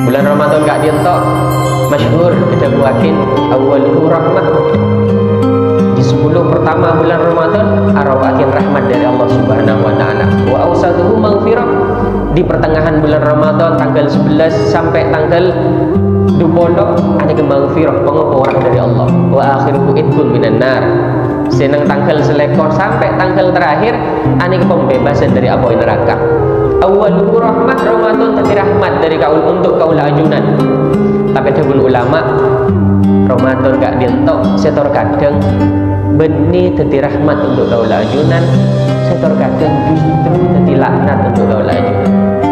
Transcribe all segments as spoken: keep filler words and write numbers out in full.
Bulan Ramadan gak dientok masyhur kita buatin awwaluhu rahmah. Di sepuluh pertama bulan Ramadan arawakin rahmat dari Allah Subhanahu wa taala. Wa awsatuhu maghfirah. Di pertengahan bulan Ramadan tanggal sebelas sampai tanggal dua puluh ada maghfirah, pengampun dari Allah. Wa akhiruhu idkun minan nar. Senang tanggal selekor sampai tanggal terakhir ada pembebasan dari api neraka. Awwaluhu rahmah, Ramadan tadi rahmat dari kaul untuk kaul ajunan. Tapi ada ulama Ramadan gak dientok setor kadang benih tadi rahmat untuk kaul ajunan, setor kadang justru tadi laknat untuk kaul ajunan.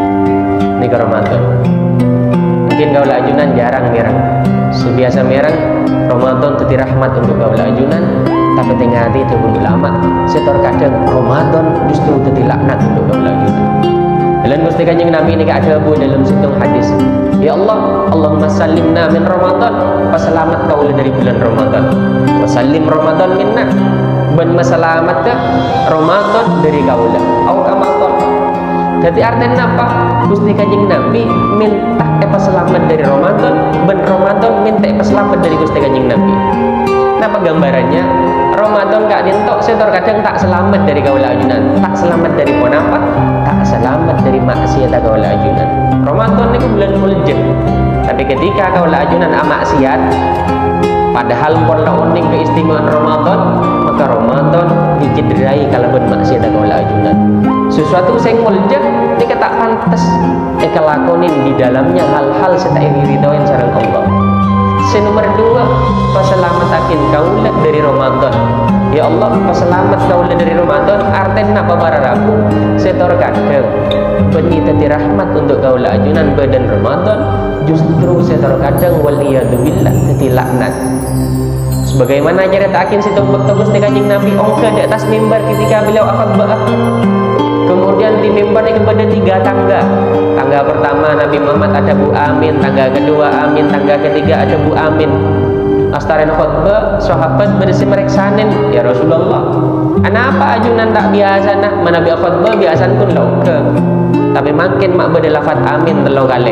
Ini ke Ramadan mungkin kaul ajunan jarang mirang, sebiasa mirang Ramadan tadi rahmat untuk kaul ajunan. Tapi tengah hati itu ulama setor kadang Ramadan justru tadi laknat untuk kaul ajunan. Dalam Gusti Kanjeng Nabi ini ada bu dalam situng hadis. Ya Allah, Allahumma sallimna min Ramadan, pasalamat kaulah dari bulan Ramadan. Wasallim Ramadan minna, ban masalamat ke Ramadan dari kaulah. Au kamaton. Jadi artinya apa? Gusti Kanjeng Nabi minta apa selamat dari Ramadan, ban Ramadan minta apa selamat dari Gusti Kanjeng Nabi. Apa gambarannya? Ramadan gak dientok setor kadang tak selamat dari kaula ajunan, tak selamat dari pon apa? Tak selamat dari maksiat kaula ajunan. Ramadan ini bulan muljah. Tapi ketika kaula ajunan maksiat, padahal pon la uning keistimewaan Ramadan, maka Ramadan dicederai kalaupun maksiat kaula ajunan. Sesuatu sing muljah ini tak pantas ekalakonin di dalamnya hal-hal setai ridhoin sareng Allah. Nomor dua, paselamatakin kaulah dari Ramadan. Ya Allah, paselamat kaulah dari Ramadan. Artinya apa para rabu? Setor kadang benih tadi rahmat untuk kaulah ajunan badan Ramadan, justru setor kadang waliyadzubillah tadi laknat. Sebagaimana ceritakan si tumbuk Gusti Kanjeng Nabi ongke di atas mimbar ketika beliau akhutbah. Kemudian di mimbarnya kepada tiga tangga. Tangga pertama Nabi Muhammad ada Bu Amin, tangga kedua Amin, tangga ketiga ada Bu Amin. Astaran khutbah, sahabat bersih mereksanin, ya Rasulullah, kenapa ajunan tak biasa nak? Mana biar khutbah biasa pun lauke. Tapi makin mak berdelafat Amin telo kali.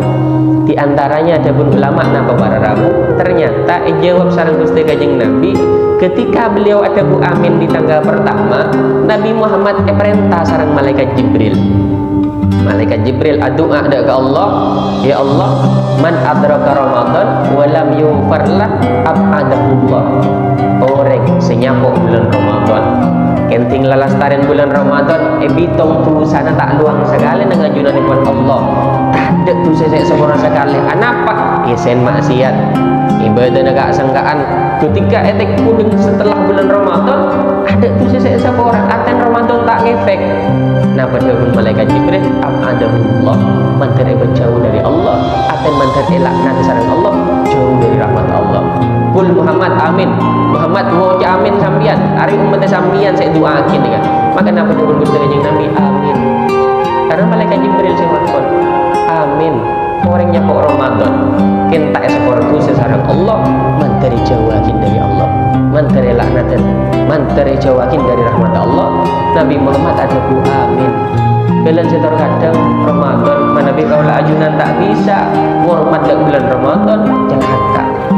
Di antaranya ada pun ulama napa para rabu. Ternyata jawab sareng Gusti Kanjeng Nabi ketika beliau ada Bu Amin di tangga pertama, Nabi Muhammad perintah sareng malaikat Jibril. Malaikat Jibril addu'a ada ke Allah, ya Allah, man adraka Ramadan wa lam yufarlah ab'adahullah. Orang senyapok bulan Ramadan kenting lalastarin bulan Ramadan ebitong tu sana tak luang sekali dengan ajunan pun Allah. Tak ada tu sesek sempurna sekali. Kenapa? Isen maksiat ibadah negak sangkaan. Ketika etek kudung setelah bulan Ramadan ada tu sesek sempurna. Aten Ramadan tak ngefek. Nah pada malaikat Jibril ab'adahullah, menteri berjauh dari Allah. Aten menteri laknat sareng Allah, jauh dari rahmat Allah. Kul Muhammad amin. Muhammad mau amin sambian. Hari umat sambian saya doakin kan. Maka napa dengan Gusti Kanjeng Nabi amin. Karena malaikat Jibril sing makon. Amin. Orangnya kok Ramadan. Kita esporku sesarang Allah, menteri jauhakin dari Allah. Menteri laknatan, menteri jauhakin dari rahmat Allah. Nabi Muhammad ada bu amin. Bulan setor kadang Ramadan, mana bi kaula ajunan tak bisa ngormat dak bulan Ramadan, celaka.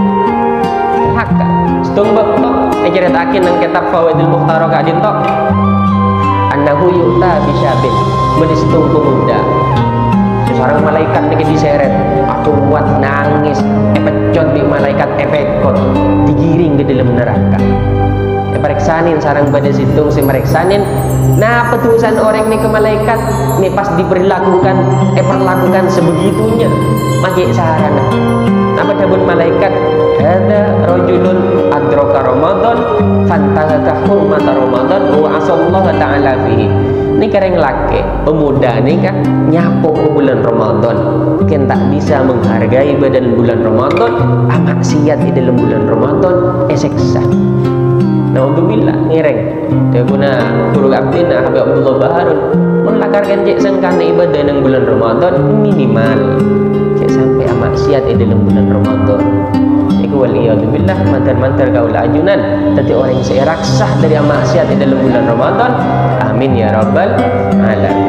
Celaka. Setumbak tok diceritakeun nang kitab Fawaidul Mukhtarah ka adin tok. Annahu yu'ta bisyabin, menistung pemuda. Seorang malaikat niki diseret, atuh kuat nangis, epecot di malaikat epekot, digiring ke dalam neraka. Periksanin sarang pada situng si mereksanin. Nah petusan orang ini ke malaikat ini pas diperlakukan eh perlakukan sebegitunya maki sarana. Nah pada pun malaikat ada rojulun adroka Ramadan fantahaka hurmata Ramadan wa asallahu ta'ala fihi. Ini kering laki pemuda ini kan nyapu bulan Ramadan kan tak bisa menghargai badan bulan Ramadan, amaksiat di dalam bulan Ramadan eseksa. Naudzubillah ngereng dia guna guru abdina Habib Abdullah Baharun melakarkan cek sengkana ibadah dalam bulan Ramadan minimal cek sampai amaksiat di dalam bulan Ramadan. Iku waliyadzubillah mantar-mantar kaula ajunan tadi orang yang saya raksah dari amaksiat di dalam bulan Ramadan. Amin ya rabbal alamin.